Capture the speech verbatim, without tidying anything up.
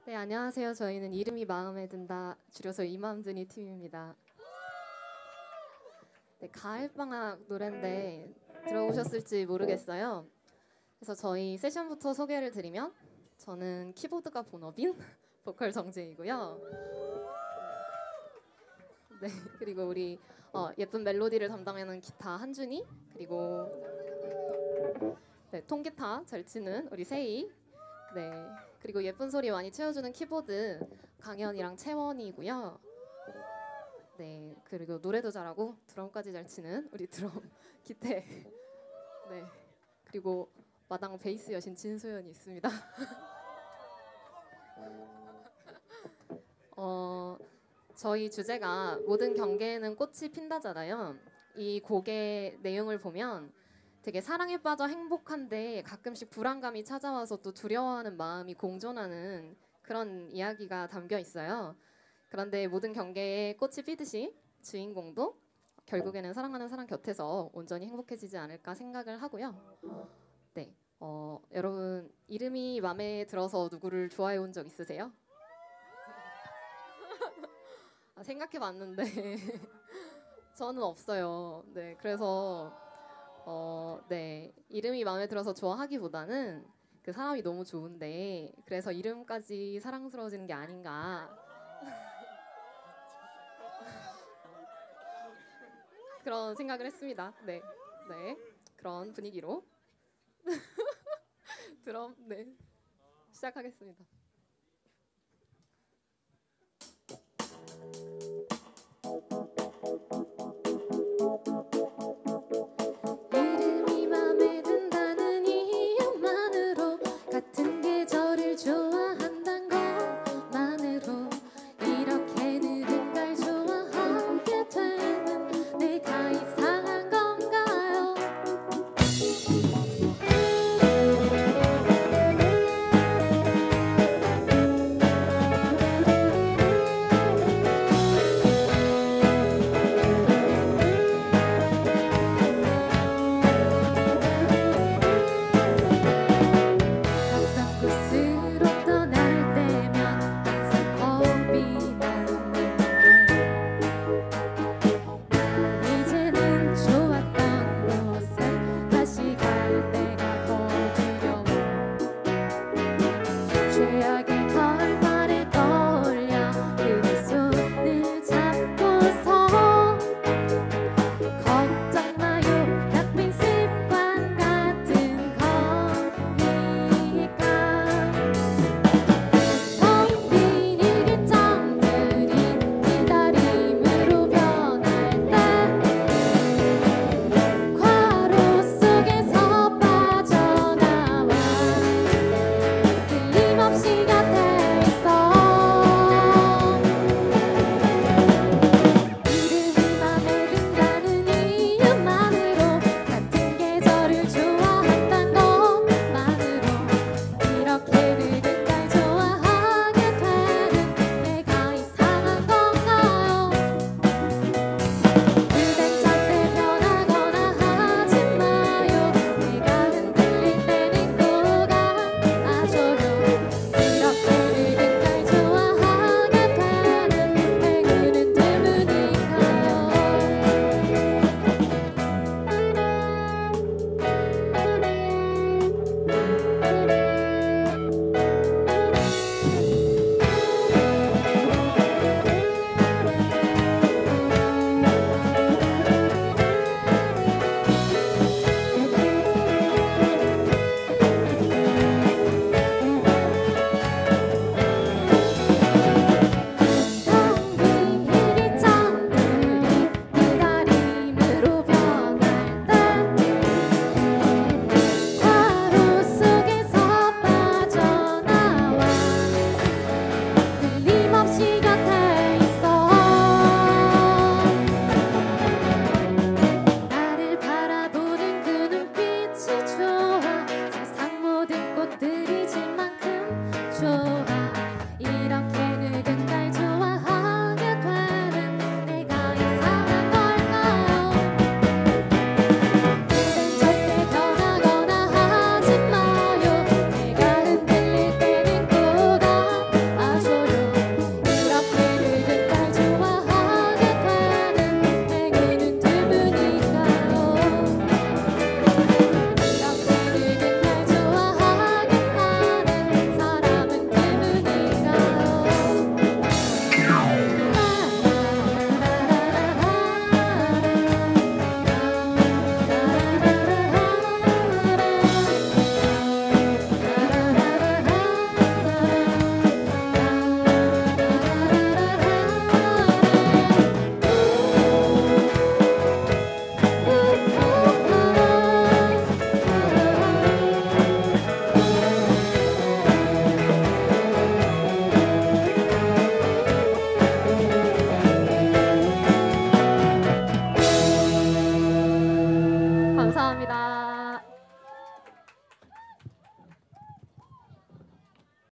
네, 안녕하세요. 저희는 이름이 마음에 든다, 줄여서 이맘드니 팀입니다. 네, 가을방학 노래인데 들어보셨을지 모르겠어요. 그래서 저희 세션부터 소개를 드리면 저는 키보드가 본업인 보컬 정재이고요. 네, 그리고 우리 어, 예쁜 멜로디를 담당하는 기타 한준이, 그리고 네, 통기타 잘 치는 우리 세이, 네, 그리고 예쁜 소리 많이 채워주는 키보드 강현이랑 채원이고요. 네, 그리고 노래도 잘하고 드럼까지 잘 치는 우리 드럼 기태. 네, 그리고 마당 베이스 여신 진소연이 있습니다. 어, 저희 주제가 모든 경계에는 꽃이 핀다잖아요. 이 곡의 내용을 보면 되게 사랑에 빠져 행복한데 가끔씩 불안감이 찾아와서 또 두려워하는 마음이 공존하는 그런 이야기가 담겨 있어요. 그런데 모든 경계에 꽃이 피듯이 주인공도 결국에는 사랑하는 사람 곁에서 온전히 행복해지지 않을까 생각을 하고요. 네, 어, 여러분 이름이 마음에 들어서 누구를 좋아해 온 적 있으세요? 아, 생각해봤는데 저는 없어요. 네, 그래서 어, 네, 이름이 마음에 들어서 좋아하기보다는 그 사람이 너무 좋은데 그래서 이름까지 사랑스러워지는 게 아닌가 그런 생각을 했습니다. 네, 네, 그런 분위기로 드럼 네 시작하겠습니다.